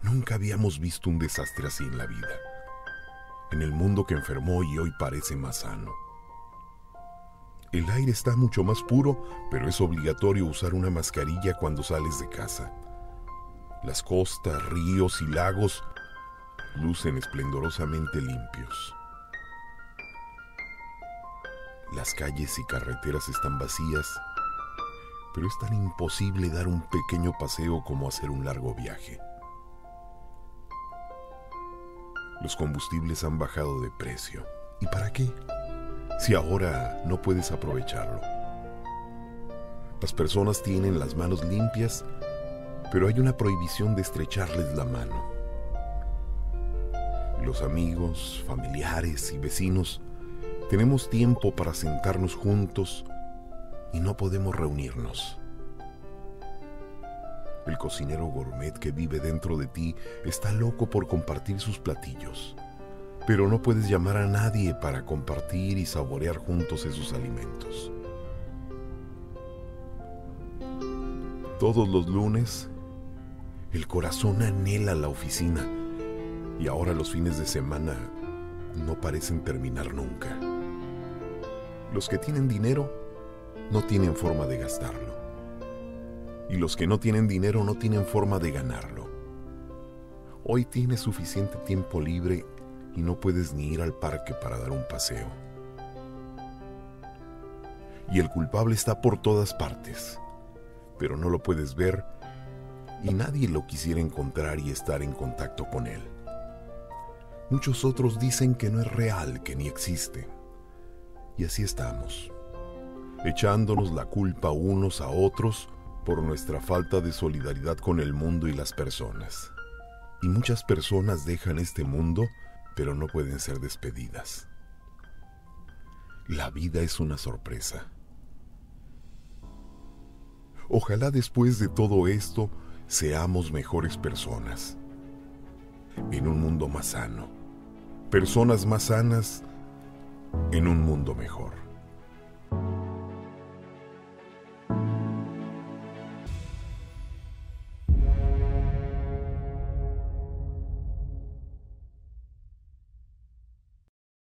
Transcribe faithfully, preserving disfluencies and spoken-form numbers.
Nunca habíamos visto un desastre así en la vida. En el mundo que enfermó y hoy parece más sano. El aire está mucho más puro, pero es obligatorio usar una mascarilla cuando sales de casa. Las costas, ríos y lagos lucen esplendorosamente limpios. Las calles y carreteras están vacías, pero es tan imposible dar un pequeño paseo como hacer un largo viaje. Los combustibles han bajado de precio. ¿Y para qué? Si ahora no puedes aprovecharlo. Las personas tienen las manos limpias, pero hay una prohibición de estrecharles la mano. Los amigos, familiares y vecinos tenemos tiempo para sentarnos juntos y no podemos reunirnos. El cocinero gourmet que vive dentro de ti está loco por compartir sus platillos, pero no puedes llamar a nadie para compartir y saborear juntos esos alimentos. Todos los lunes, el corazón anhela la oficina y ahora los fines de semana no parecen terminar nunca. Los que tienen dinero no tienen forma de gastarlo. Y los que no tienen dinero no tienen forma de ganarlo. Hoy tienes suficiente tiempo libre y no puedes ni ir al parque para dar un paseo. Y el culpable está por todas partes, pero no lo puedes ver y nadie lo quisiera encontrar y estar en contacto con él. Muchos otros dicen que no es real, que ni existe. Y así estamos, echándonos la culpa unos a otros por nuestra falta de solidaridad con el mundo y las personas. Y muchas personas dejan este mundo, pero no pueden ser despedidas. La vida es una sorpresa. Ojalá después de todo esto seamos mejores personas. En un mundo más sano. Personas más sanas en un mundo mejor.